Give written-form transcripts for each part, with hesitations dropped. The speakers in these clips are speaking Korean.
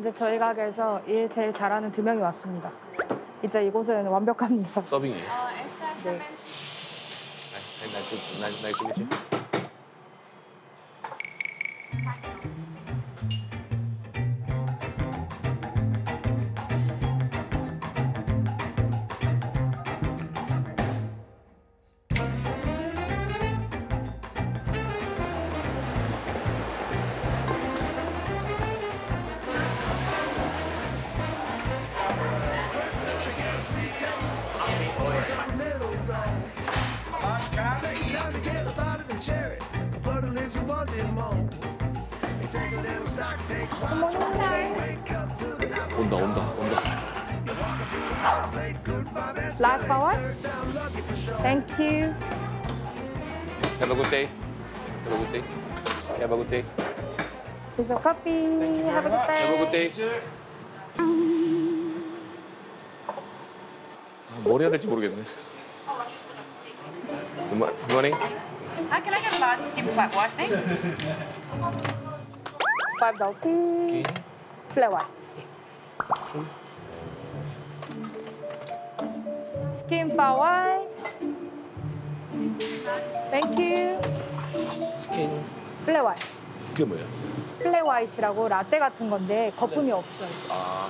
이제 저희 가게에서 일 제일 잘하는 2명이 왔습니다. 이제 이곳은 완벽합니다. 서빙이에요. 네. 나이스 미치. 온다. Last hour? Thank you. Have a good day. Have a good day. Here's a coffee. Have a good day. Have a good day. 뭘 해야 될지 모르겠네. Good morning. Hi, can I get a large skim flat white, thanks? $5 tea. Flat white. Skin flat white. Thank you. 스킨. Flat white. 그게 뭐야? 플랫 화이트라고 라떼 같은 건데 거품이 없어요. 아.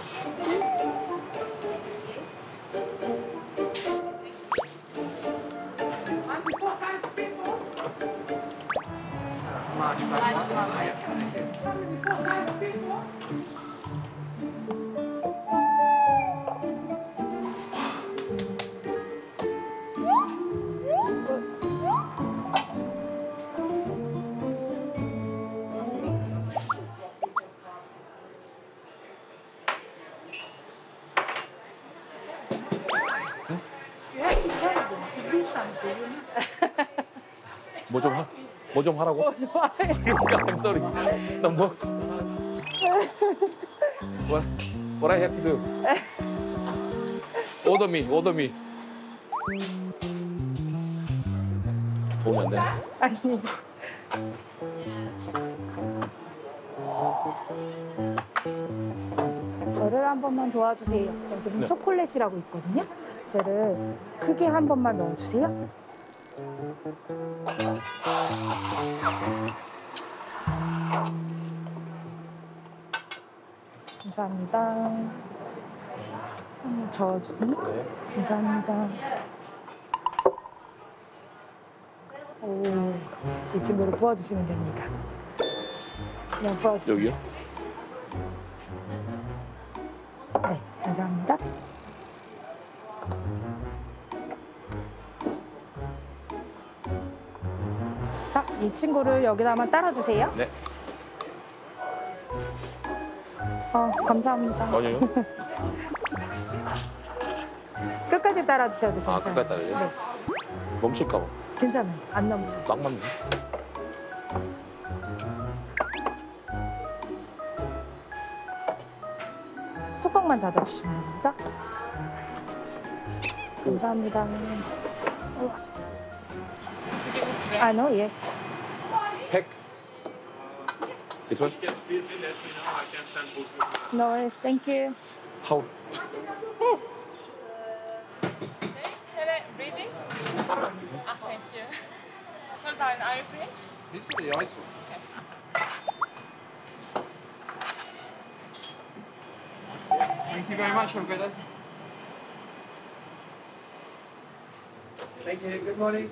뭐 좀 하라고? 좋아해. I'm sorry. 나 뭐? What I have to do? Order me. 도움이 안 되네. 아니. 저를 한 번만 도와주세요. 여기는 네. 초콜릿이라고 있거든요. 쟤를 크게 한 번만 넣어주세요. 감사합니다. 한번 저어주세요. 네. 감사합니다. 오, 이 친구를 부어주시면 됩니다. 그냥 부어주세요. 여기요? 네, 감사합니다. 자, 이 친구를 여기다만 따라주세요. 네. 감사합니다. 아니요. 끝까지 따라주셔도 괜찮아요. 끝까지 따라요? 네, 멈출까 봐. 괜찮아요. 안 넘쳐. 딱 맞네. 뚜껑만 닫아주시면 됩니다. 감사합니다. no, 예. 팩. This one? No worries, thank you. How? Have it ready? Thank you. Hold on, are you finished? This is the ice one. Thank you very much. Have a good day. Thank you. Good morning.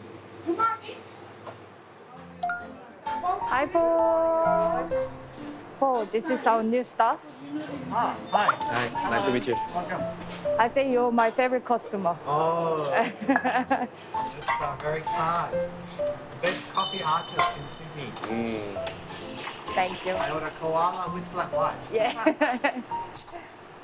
Hi, Paul. Paul, this is our new staff. Ah, hi. Hi, nice to meet you. Welcome. I say you're my favorite customer. Oh, that's very kind. Best coffee artist in Sydney. Thank you. I order koala with flat white. Yeah. That's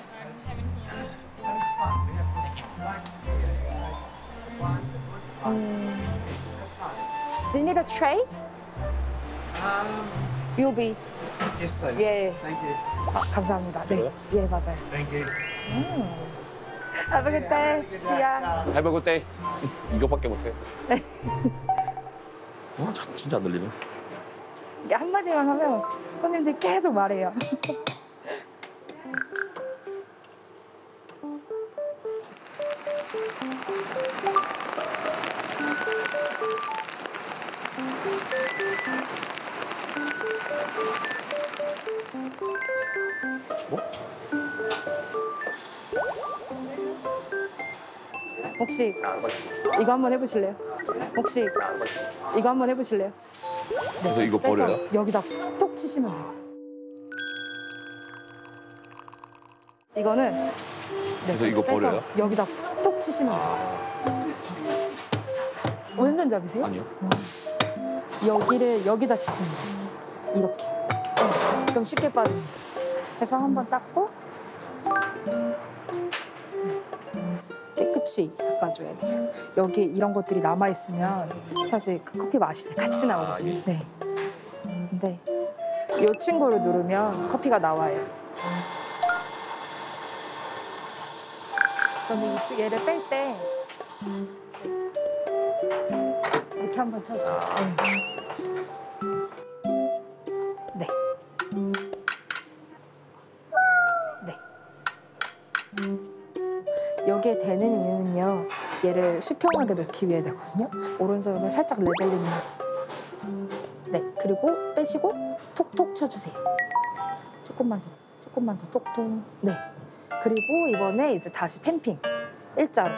fun. We have like wines and wood. That's nice. Do you need a tray? You'll be. Yes, please. 예. Thank you. 감사합니다. 네, 예, 맞아요. Thank you. Have a good day. See ya. Have a good day. 이거밖에 못해. 진짜 안 들리네. 이게 한마디만 하면 손님들이 계속 말해요. 혹시 이거 한번 해보실래요? 혹시 이거 한번 해보실래요? 그래서 이거 빼서 버려요? 여기다 톡 치시면 돼요. 이거는 네, 그래서 이거 빼서 버려요? 여기다 톡 치시면 돼요. 왼손잡이세요? 아니요. 여기를 여기다 치시면 돼요. 이렇게. 네, 그럼 쉽게 빠집니다. 그래서 한번 닦고 깨끗이 닦아줘야 돼요. 여기 이런 것들이 남아있으면 사실 그 커피 맛이 같이 나오거든요. 예. 네. 근데 이 친구를 누르면 커피가 나와요. 저는 얘를 뺄 때 이렇게 한번 쳐줘요. 네. 네. 여기에 대는 이유는요. 얘를 수평하게 놓기 위해 되거든요. 오른손을 살짝 레벨링. 네. 그리고 빼시고 톡톡 쳐주세요. 조금만 더 톡톡. 네. 그리고 이번에 이제 다시 탬핑. 일자로.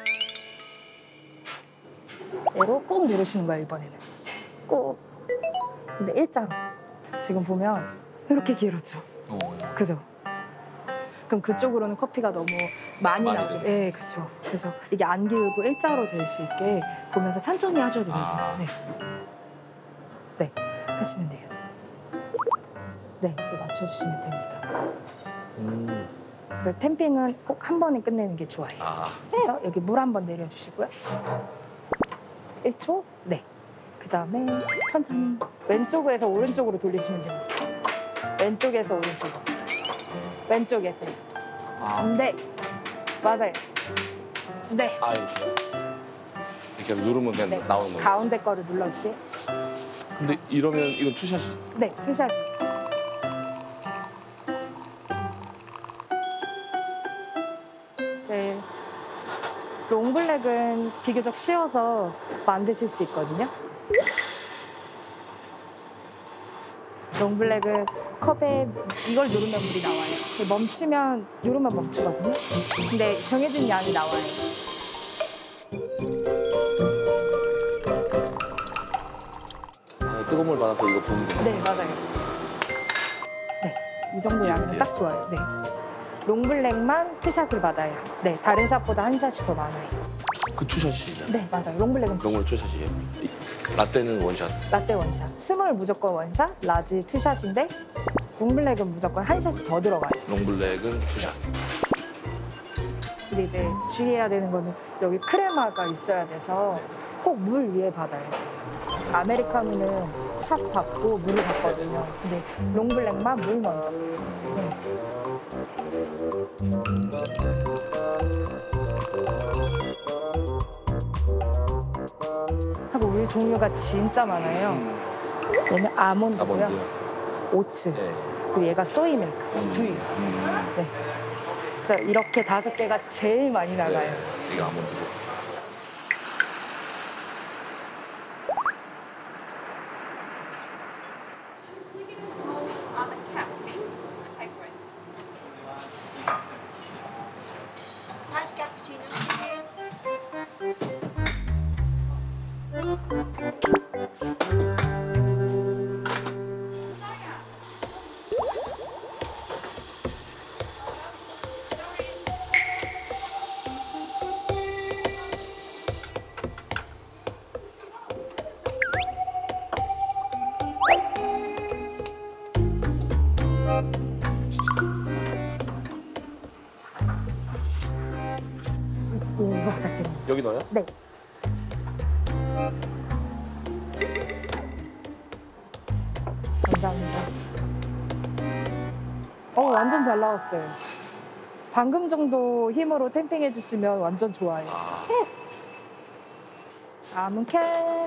얘로 꾹 누르시는 거예요, 이번에는. 꾹. 근데 일자로. 지금 보면 이렇게 길었죠. 그죠? 그럼 그쪽으로는 커피가 너무 많이 많이 나오게. 되네. 네, 그렇죠. 그래서 이게 안 기울고 일자로 될 수 있게 보면서 천천히 하셔도 됩니다. 네. 네, 하시면 돼요. 네, 이거 맞춰주시면 됩니다. 그 탬핑은 꼭 한 번에 끝내는 게 좋아요. 그래서 여기 물 한 번 내려주시고요. 1초. 네. 그 다음에 천천히 왼쪽에서 오른쪽으로 돌리시면 됩니다. 왼쪽에서 오른쪽으로. 왼쪽에서. 네. 맞아요. 네. 이렇게 누르면 그냥 네. 나오는 거예요. 가운데 거를 눌러주세요. 근데 이러면 이건 투샷. 네. 투샷이. 제 롱블랙은 비교적 쉬워서 만드실 수 있거든요. 롱블랙은 컵에 이걸 누르면 물이 나와요. 멈추면 누르면 멈추거든요. 근데 정해진 양이 나와요. 뜨거운 물 받아서 이거 부으면 돼요. 네, 맞아요. 네, 이 정도 양이면 딱 좋아요. 네. 롱블랙만 투샷을 받아요. 네, 다른 샷보다 한 샷이 더 많아요. 그 투샷이잖아요. 네, 맞아요. 롱블랙은 투샷. 그런 걸 투샷이에요. 라떼는 원샷. 라떼 원샷. 스몰 무조건 원샷, 라지 투샷인데 롱블랙은 무조건 한 샷이 더 들어가요. 롱블랙은 투샷. 근데 이제 주의해야 되는 거는 여기 크레마가 있어야 돼서 꼭 물 위에 받아야 돼요. 아메리카노는 샷 받고 물을 받거든요. 근데 롱블랙만 물 먼저. 네. 하고 우유 종류가 진짜 많아요. 얘는 아몬드고요. 오츠. 그리고 얘가 소이밀크. 두유. 네. 그래서 이렇게 5개가 제일 많이 나가요. 이거 아몬드고. Nice cappuccino. 이거 부탁드립니다. 여기 넣어요? 네. 감사합니다. 완전 잘 나왔어요. 방금 정도 힘으로 탬핑 해주시면 완전 좋아요. 아몬 캡.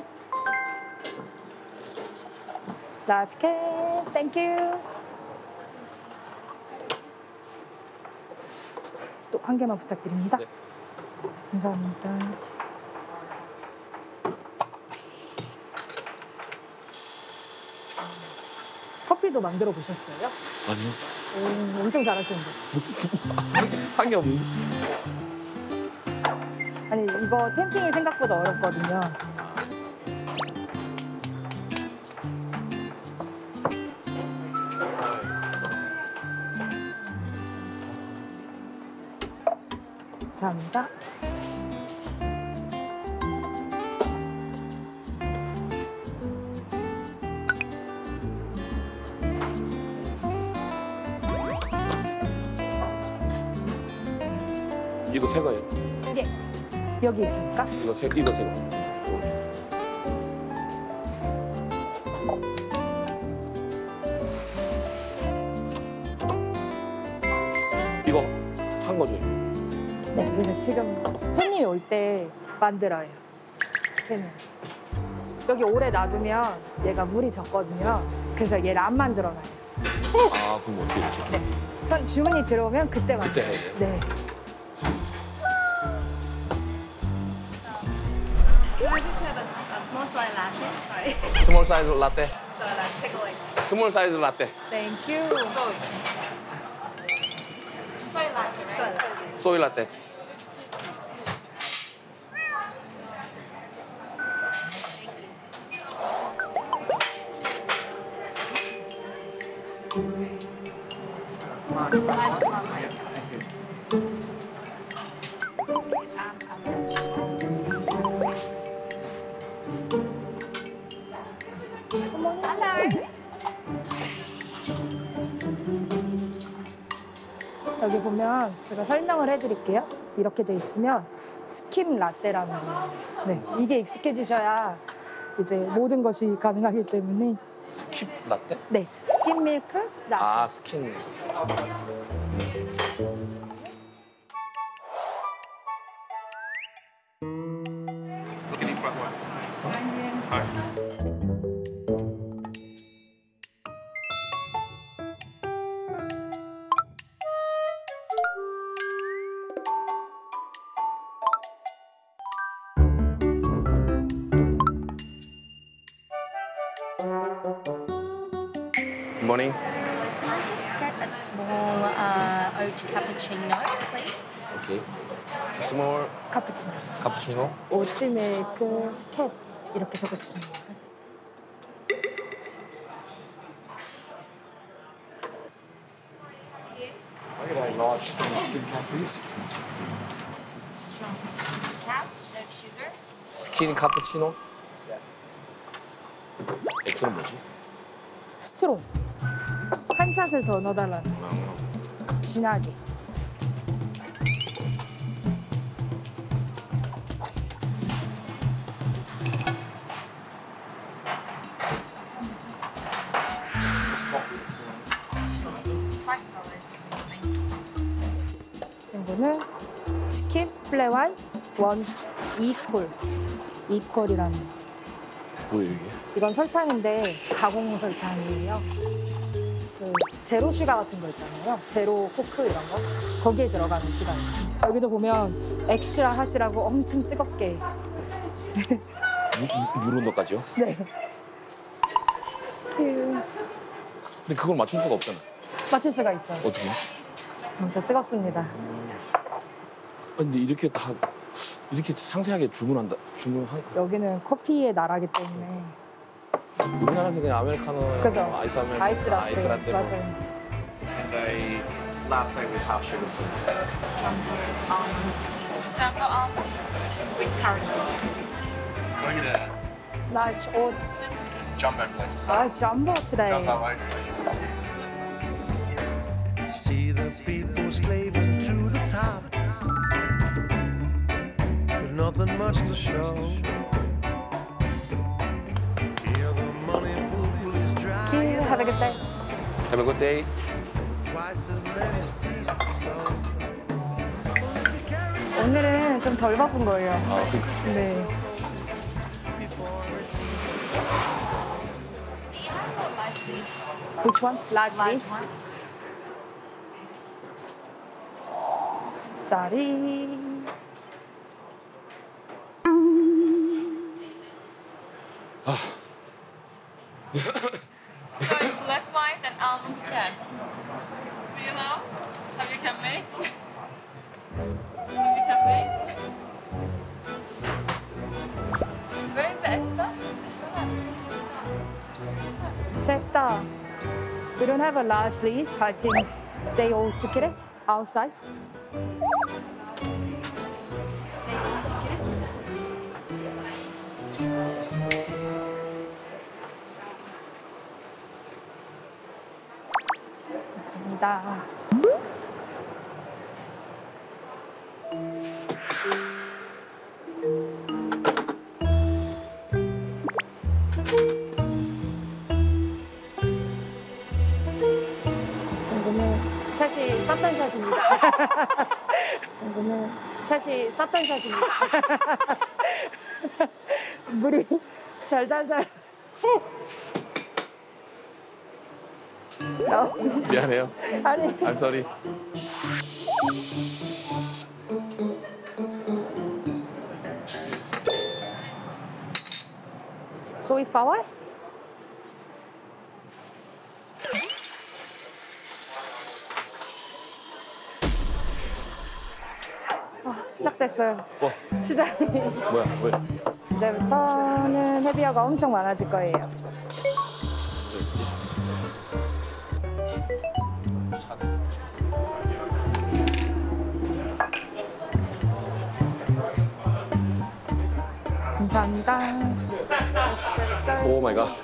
라지 캡. 땡큐. 또 한 개만 부탁드립니다. 네. 감사합니다. 커피도 만들어 보셨어요? 아니요. 오, 엄청 잘하시는데. 한 게 없는데. 아니, 이거 템핑이 생각보다 어렵거든요. 감사합니다. 이거 새 거예요. 예. 여기 있습니까? 이거 새 거. 이거 한 거죠? 네. 그래서 지금 손님이 올 때 만들어요. 걔는. 여기 오래 놔두면 얘가 물이 젖거든요. 그래서 얘를 안 만들어놔요. 아, 그럼 어떻게 되지? 네. 주문이 들어오면 그때 그때 만들어요. 해야 돼요? 네. Can I just have a small soy latte? Sorry. 스몰 사이즈 라떼. Soy latte. Take away. 스몰 사이즈 라떼. 땡큐. Soy. Soy latte, right? Soy. 소이 라떼. 여기 보면 제가 설명을 해드릴게요. 이렇게 돼 있으면 스kim 라떼라는 거예요. 네, 이게 익숙해지셔야 이제 모든 것이 가능하기 때문에 스킵 라떼? 네, 스kim 밀크 라떼. 아, 스킨. Good morning. Can I just get a small oat cappuccino, please? 오케이. 스몰 카푸치노, 카푸치노. 오트 밀크 캡 이렇게 적어주시면 돼요. I get a large skin cap, please. Cap, no sugar. 스킨 카푸치노. X는 뭐지? 스트롱 한 샷을 더 넣어달라는 거예요. 진하게. 친구는 스킵 플레완 원 이퀄 이퀄이라는 뭐예요 이게? 이건 설탕인데 가공 설탕이에요. 그 제로 슈가 같은 거 있잖아요. 제로 코크 이런 거 거기에 들어가는 슈가예요. 여기도 보면 엑스트라 핫이라고 엄청 뜨겁게. 물 온도까지요? 네. 근데 그걸 맞출 수가 없잖아. 맞출 수가 있죠. 어떻게? 진짜 뜨겁습니다. 아니, 근데 이렇게 다 이렇게 상세하게 주문한 여기는 커피의 나라기 때문에. 우리나라에서 그냥 아메리카노, 그죠. 아이스 아메리카노, 아이스 라떼. 아이스 라떼. 뭐. 맞아요. And a latte with half sugar, please. Jumbo almond. With caramel. Can I get a 라지 오츠. jumbo, please? 아, 잠보 today. Jumbo oat, please. See the people slaving to the top with nothing much to show. Here the money pool is dry. Have a good day. Have a good day. Twice as many seas to sow. 오늘은 좀 덜 바쁜 거예요. 아, 그 네. Which one? Large Large meat? one. Sorry. So flat white and almond crab. Do you know how you can make? How you can make? Where is the Esther? Seta. We don't have a large lead. I think they all took it outside. 감사합니다. 친구는 샷이 쌌던 샷입니다. 친구는 샷이 쌌던 샷입니다. 물이 잘잘잘. 미안해요. 아니. I'm sorry. 소이 파워? 시작됐어요. 뭐? 시작이. 뭐야? 왜? 이제부터는 헤비어가 엄청 많아질 거예요. 감사합니다. 오 마이 갓.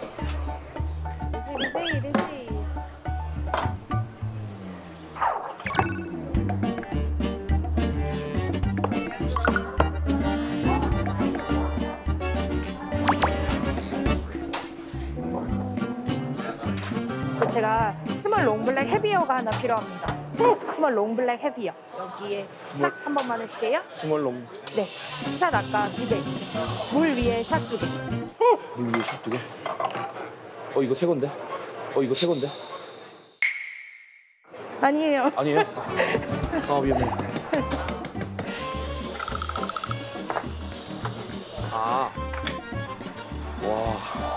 이지. 제가 스몰 롱블랙 헤비어가 하나 필요합니다. 스몰 롱블랙 헤비어. 여기에 샷 한 번만 해주세요. 스몰 롱. 네, 샷 아까 2개. 물 위에 샷 2개. 물 위에 샷 2개. 이거 새 건데? 이거 새 건데? 아니에요. 아니에요? 위험해. 와.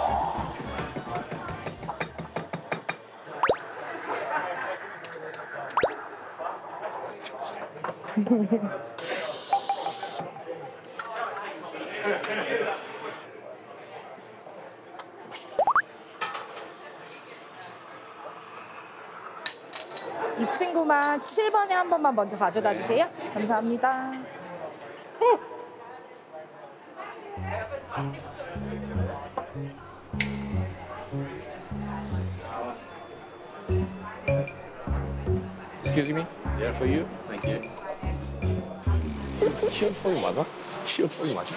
이 친구만 7번에 한 번만 먼저 가져다 주세요. 감사합니다. Excuse me? Yeah, for you. Thank you. 시어폰이 맞아? 시어폰이 맞아?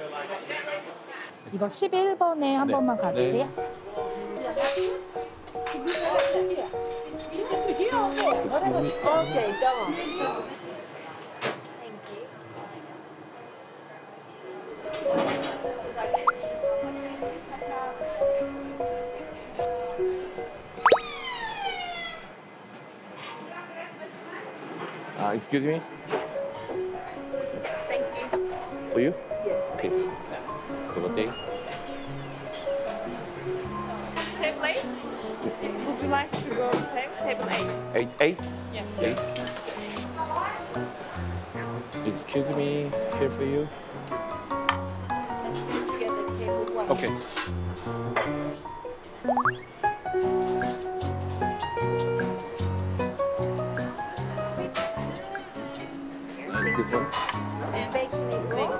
이거 11번에 한 네. 번만 가주세요. Excuse me? Thank you. For you? Yes. Okay. Have a day. Table 8? Would you like to go table 8? 8? Yes. 8? Excuse me, here for you. Okay. This one?